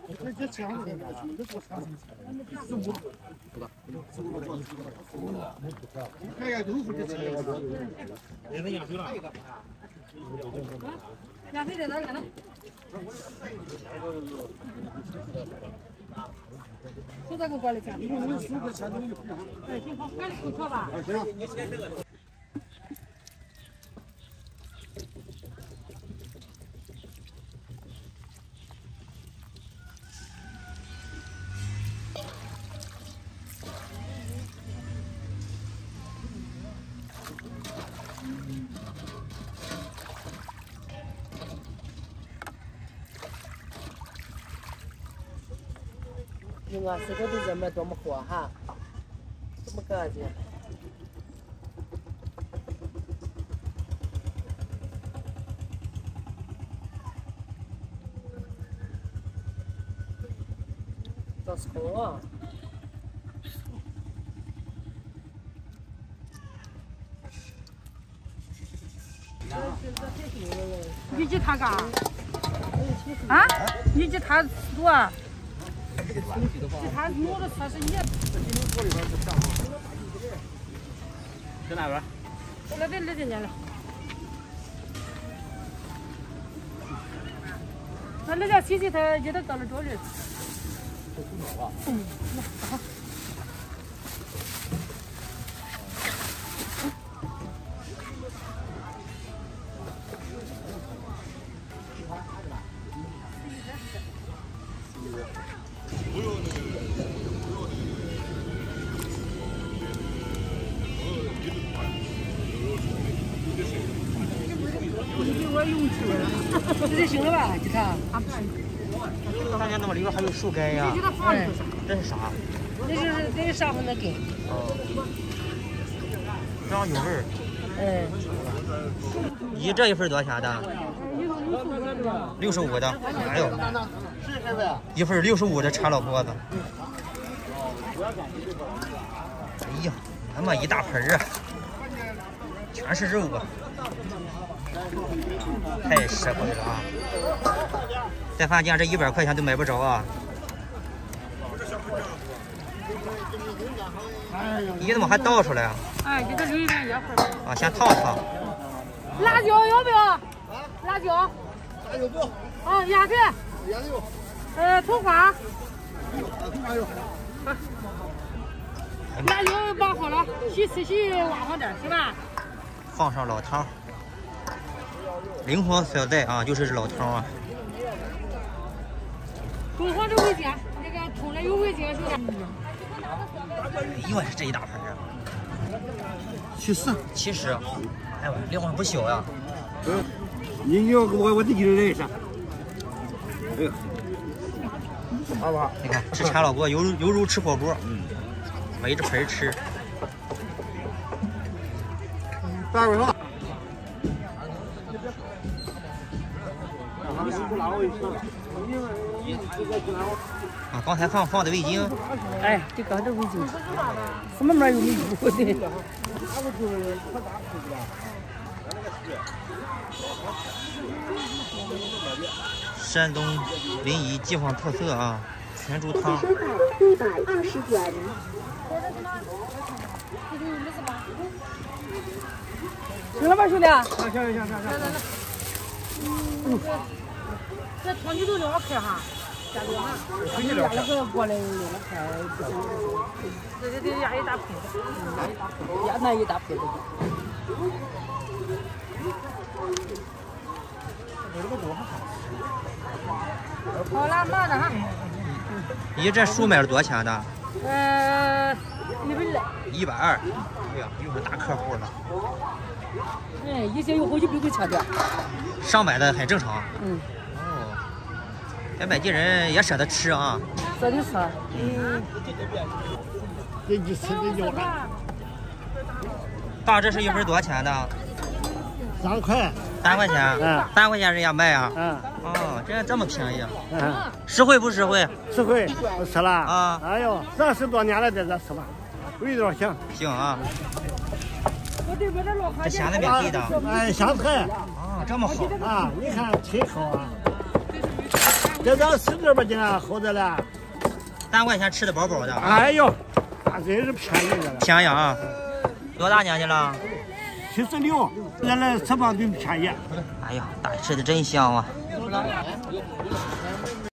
两岁在哪看呢？多少个管理钱？哎，挺好，管理不错吧？ 你看这个都这么多么活哈，这么干净。这葱啊！ 你给他干？啊？你给他多少？他弄的才是你。 在哪边？ 那这年了。那家亲戚他给他到了找人。嗯，好。这就行了吧？给他。 看见那么里边还有树干呀？这是啥？ 这是上面的根。 哦。这样有味儿。咦，这一份多少钱的？65的。哎呦，一份65的柴老婆子。哎呀，他妈一大盆啊，全是肉啊！太实惠了啊！在饭店这100块钱都买不着啊！你怎么还倒出来啊？ 哎，给他留一点烟花。 啊，先烫烫。 辣椒要不要？辣椒。 辣椒不？ 啊，鸭子。 鸭子有。 葱花。 葱花有。 辣椒绑好了，洗挖上点是吧？ 放上老汤。灵活所在啊，就是这老汤啊。 中黄这味精，那个冲了有味精是吧？ 哎呦，这一大盆啊！70，哎呦，量不小呀。 你要我得给你来一下。哎呦，好不好？ 你看吃柴老锅犹如吃火锅，围着盆吃。 大味上。 啊，刚才放的味精。 哎，这刚这味精，什么面有味精的？ 山东临沂地方特色啊，全猪汤。 120元。 行了吧，兄弟？ 行。 这汤你都两开哈，加多哈。 你家那个过来2开， 这压一大盆子， 压那一大盆子。 好了，拿着哈。 你这书买了多少钱的 ？100来。 120。哎呀，又是大客户了。 哎，一些有好100块钱的。 上百的很正常。哦，这买地人也舍得吃啊。 舍得吃。 给你吃的牛腩。 爸，这是一份多少钱的 3块。 3块钱。3块钱人家卖啊。哦，这么便宜。实惠不实惠？ 实惠，我吃了啊。 哎呦，30多年了，在这吃吧，味道行。 行啊。这咸的免费的。 哎，香菜。 哦，这么好啊！你看挺好啊。这这个10多斤啊，好着了。 3块钱吃的饱饱的。 哎呦，那真是便宜的了。 便宜啊！多大年纪了 76，原来吃饭最便宜。 哎呀，大吃的真香啊！